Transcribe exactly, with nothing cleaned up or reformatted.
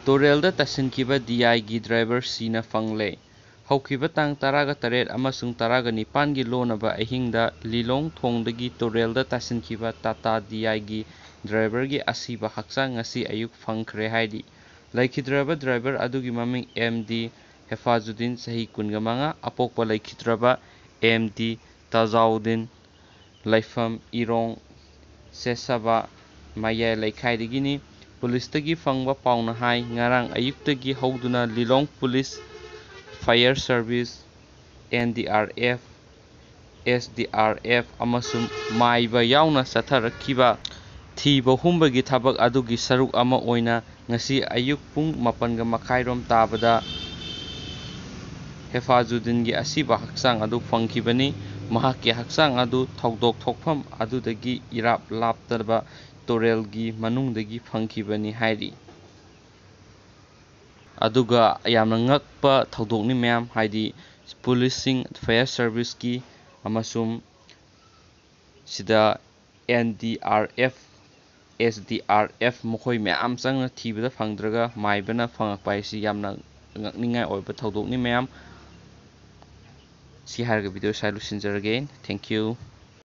ꯇꯣꯔꯦꯜꯗ ꯇꯥꯁꯤꯟꯈꯤꯕ ꯗꯤ ꯑꯥꯏꯒꯤ ꯗ꯭ꯔꯥꯏꯚꯔ ꯁꯤꯅ ꯐꯪꯂꯦ꯫ ꯍꯧꯈꯤꯕ ꯇꯥꯡ ꯇꯔꯥꯒ ꯇꯔꯦꯠ ꯑꯃꯁꯨꯡ ꯇꯔꯥꯒ ꯅꯤꯄꯥꯟꯒꯤ ꯂꯣꯟꯅꯕ ꯑꯍꯤꯡꯗ ꯂꯤꯂꯣꯡꯊꯣꯡꯗꯒꯤ ꯇꯣꯔꯦꯜꯗ ꯇꯥꯁꯤꯟꯈꯤꯕ ꯇꯥꯇꯥ ꯗꯤ ꯑꯥꯏꯒꯤ ꯗ꯭ꯔꯥꯏꯚꯔꯒꯤ ꯑꯁꯤꯕ ꯍꯛꯆꯥꯡ ꯉꯁꯤ ꯑꯌꯨꯛ ꯐꯪꯈ꯭ꯔꯦ ꯍꯥꯏꯔꯤ꯫ ꯂꯩꯈꯤꯗ꯭ꯔꯕ ꯗ꯭ꯔꯥꯏꯚꯔ ꯑꯗꯨꯒꯤ ꯃꯃꯤꯡ ꯑꯦꯝ ꯗꯤ ꯍꯦꯐꯥꯖꯨꯗꯤꯟ ꯆꯍꯤ ꯀꯨꯟꯒ ꯃꯉꯥ, ꯑꯄꯣꯛꯄ ꯂꯩꯈꯤꯗ꯭ꯔꯕ ꯑꯦꯝ ꯗꯤ ꯇꯥꯖꯥꯎꯗꯤꯟ ꯂꯩꯐꯝ ꯏꯔꯣꯡ ꯆꯦꯁꯥꯕ ꯃꯌꯥꯏ ꯂꯩꯀꯥꯏꯗꯒꯤꯅꯤ꯫ ꯄꯨꯂꯤꯁꯇꯒꯤ ꯐꯪꯕ ꯄꯥꯎꯅ ꯍꯥꯏ ꯉꯔꯥꯡ ꯑꯌꯨꯛꯇꯒꯤ ꯍꯧꯗꯨꯅ Lilong police, fire service, N D R F, S D R F ꯑꯃꯁꯨꯡ ꯃꯥꯏꯕ ꯌꯥꯎꯅ ꯆꯠꯊꯔꯛꯈꯤꯕ ꯊꯤꯕ ꯍꯨꯝꯕꯒꯤ ꯊꯕꯛ ꯑꯗꯨꯒꯤ ꯁꯔꯨꯛ ꯑꯃ ꯑꯣꯏꯅ ꯉꯁꯤ ꯑꯌꯨꯛ ꯄꯨꯡ ꯃꯥꯄꯟꯒ ꯃꯈꯥꯏꯔꯣꯝ ꯇꯥꯕꯗ ꯍꯦꯐꯥꯖꯨꯗꯤꯟꯒꯤ ꯑꯁꯤꯕ ꯍꯛꯆꯥꯡ ꯑꯗꯨ ꯐꯪꯈꯤꯕꯅꯤ꯫ ꯃꯍꯥꯛꯀꯤ ꯍꯛꯆꯥꯡ ꯑꯗꯨ ꯊꯧꯗꯣꯛ ꯊꯣꯛꯐꯝ ꯑꯗꯨꯗꯒꯤ ꯏꯔꯥꯞ ꯂꯥꯞꯇꯕ ꯇꯣꯔꯦꯜꯒꯤ ꯃꯅꯨꯡꯗꯒꯤ ꯐꯪꯈꯤꯕꯅꯤ ꯍꯥꯏꯔꯤ꯫ ꯑꯗꯨꯒ ꯌꯥꯝꯅ ꯉꯛꯄ ꯊꯧꯗꯣꯛꯅꯤ ꯃꯌꯥꯝ, ꯍꯥꯏꯗꯤ ꯄꯨꯂꯤꯁꯁꯤꯡ, ꯐꯥꯌꯔ ꯁꯥꯔꯚꯤꯁꯀꯤ ꯑꯃꯁꯨꯡ ꯁꯤꯗ N D R F, S D R F ꯃꯈꯣꯏ ꯃꯌꯥꯝ ꯆꯪꯅ ꯊꯤꯕꯗ ꯐꯪꯗ꯭ꯔꯒ ꯃꯥꯏꯕꯅ ꯐꯪꯉꯛꯄ ꯍꯥꯏꯁꯤ ꯌꯥꯝꯅ ꯉꯛꯅꯤꯡꯉꯥꯏ ꯑꯣꯏꯕ ꯊꯧꯗꯣꯛꯅꯤ ꯃꯌꯥꯝ꯫ ꯁꯤ ꯍꯥꯏꯔꯒ ꯚꯤꯗꯤꯑꯣ ꯁ꯭ꯋꯥꯏ ꯂꯣꯏꯁꯤꯟꯖꯔꯒꯦ꯫ Thank U.